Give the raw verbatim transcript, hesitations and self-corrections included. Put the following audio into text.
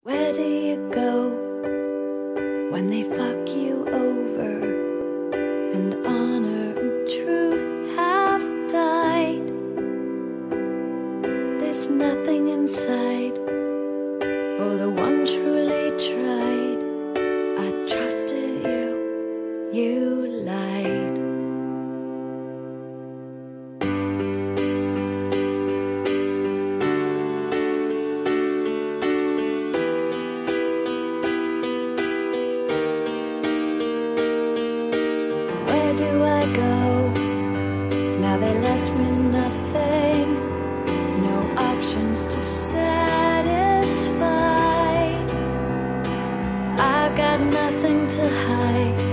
Where do you go when they fuck you over and honor and truth have died? There's nothing inside for the one truly tried. I trusted you, you lied. Where do I go? Now they left me nothing, no options to satisfy. I've got nothing to hide.